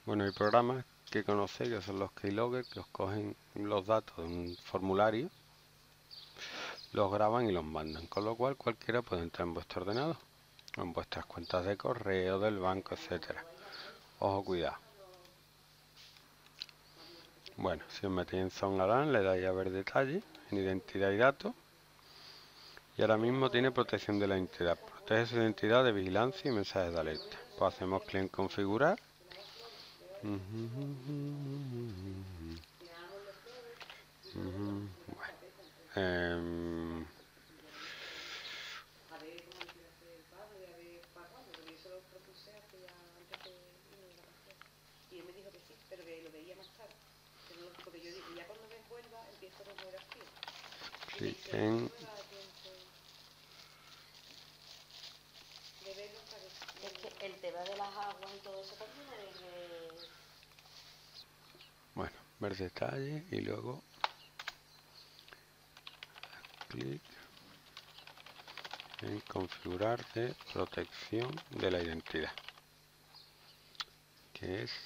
Bueno, hay programas que conocéis que son los Keylogger, que os cogen los datos de un formulario, los graban y los mandan, con lo cual cualquiera puede entrar en vuestro ordenador, o en vuestras cuentas de correo, del banco, etcétera. Ojo, cuidado. Bueno, si os metéis en Zone Alarm, le dais a ver detalles en identidad y datos, y ahora mismo tiene protección de la identidad. Protege su identidad de vigilancia y mensajes de alerta. Pues hacemos clic en configurar. Bueno, clic en Es que el tema de las aguas y todo eso también es... bueno, ver detalles y luego clic en configurar de protección de la identidad, que es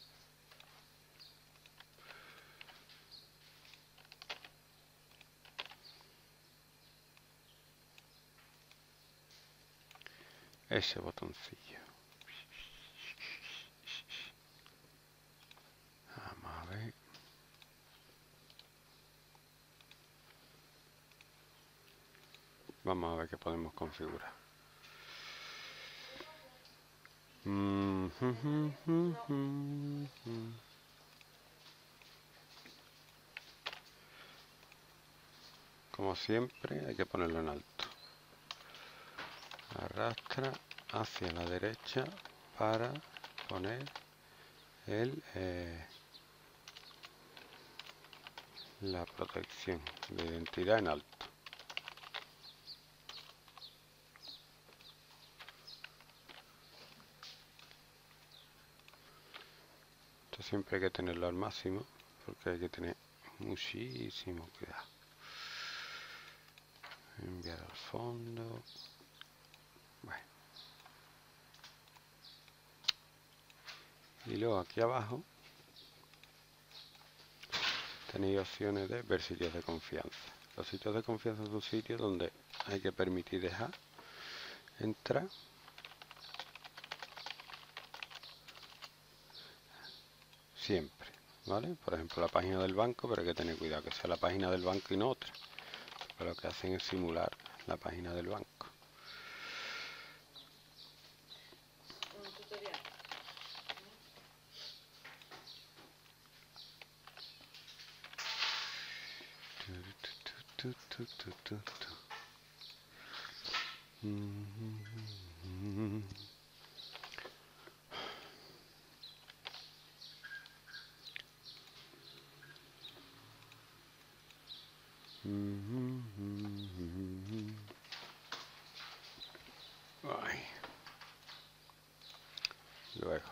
ese botoncillo. Vamos a ver. Vamos a ver qué podemos configurar. Como siempre, hay que ponerlo en alto. Arrastra hacia la derecha para poner la protección de identidad en alto. Esto siempre hay que tenerlo al máximo porque hay que tener muchísimo cuidado. Enviar al fondo. Bueno. Y luego aquí abajo tenéis opciones de ver sitios de confianza. Los sitios de confianza son sitios donde hay que permitir dejar entrar siempre, ¿vale? Por ejemplo, la página del banco, pero hay que tener cuidado que sea la página del banco y no otra. Pero lo que hacen es simular la página del banco. Un tutorial. Ay. Luego,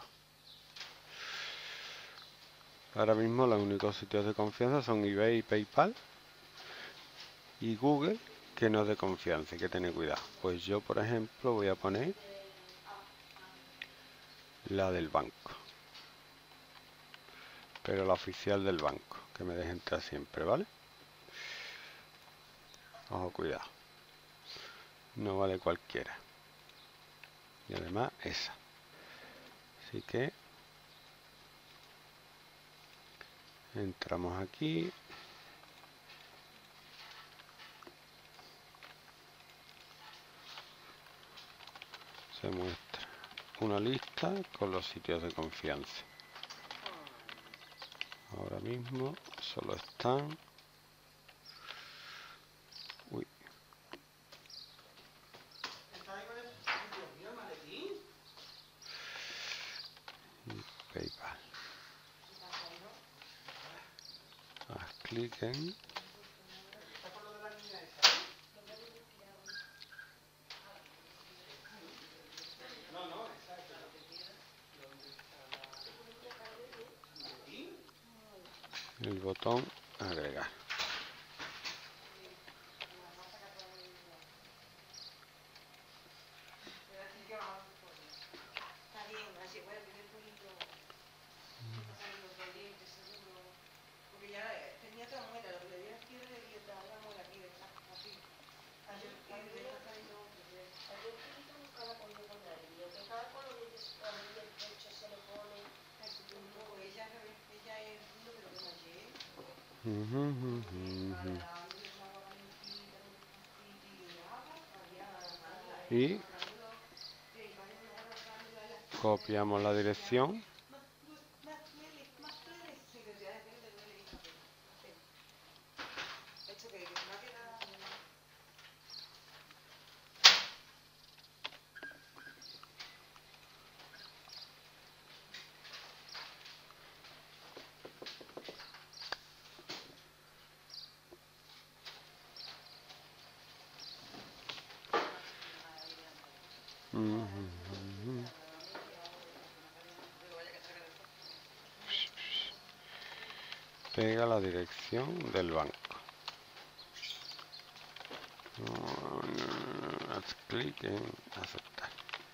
ahora mismo los únicos sitios de confianza son eBay y PayPal y Google, que no es de confianza, hay que tener cuidado. Pues yo, por ejemplo, voy a poner la del banco, pero la oficial del banco, que me deje entrar siempre, ¿vale? Ojo, cuidado, no vale cualquiera, y además esa. Así que entramos aquí, se muestra una lista con los sitios de confianza. Ahora mismo solo están PayPal. Haz clic en el botón agregar. Y copiamos la dirección. Pega la dirección del banco. Haz clic en aceptar.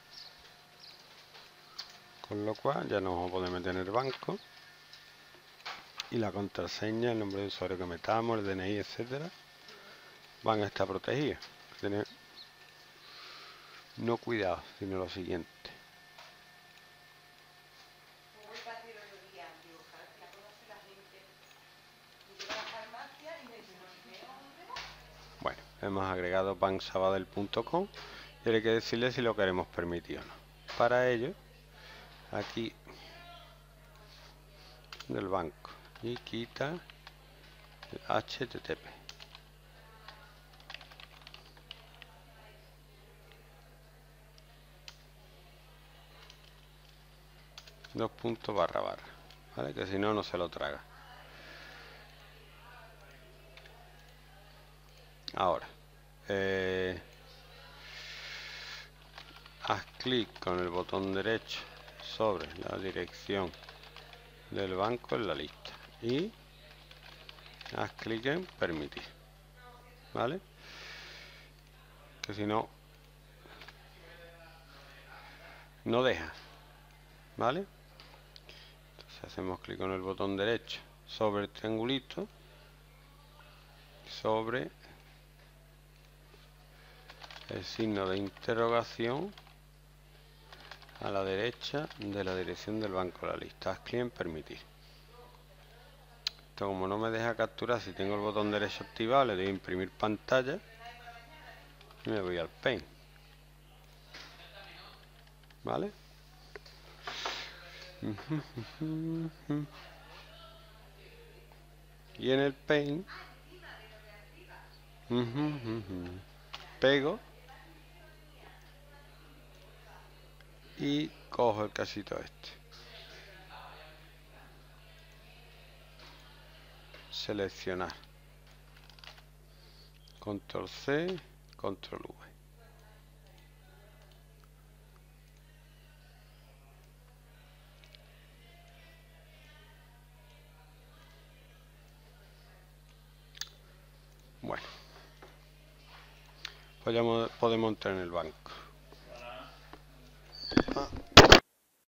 Con lo cual ya nos vamos a poder meter en el banco. Y la contraseña, el nombre de usuario que metamos, el DNI, etcétera, van a estar protegidos. Tener no cuidado, sino lo siguiente. Bueno, hemos agregado banksabadell.com y hay que decirle si lo queremos permitir o no. Para ello, aquí del banco y quita el HTTP. Dos puntos barra barra, ¿vale? Que si no, no se lo traga. Ahora, haz clic con el botón derecho sobre la dirección del banco en la lista y haz clic en permitir, ¿vale? Que si no, no deja, ¿vale? Entonces hacemos clic con el botón derecho sobre el triangulito, sobre el signo de interrogación a la derecha de la dirección del banco de la lista. Haz clic en permitir. Esto como no me deja capturar, si tengo el botón derecho activado, le doy a imprimir pantalla y me voy al Paint, ¿vale? Y en el Paint pego y cojo el casito este, seleccionar, control C, control V. Bueno, pues ya podemos entrar en el banco.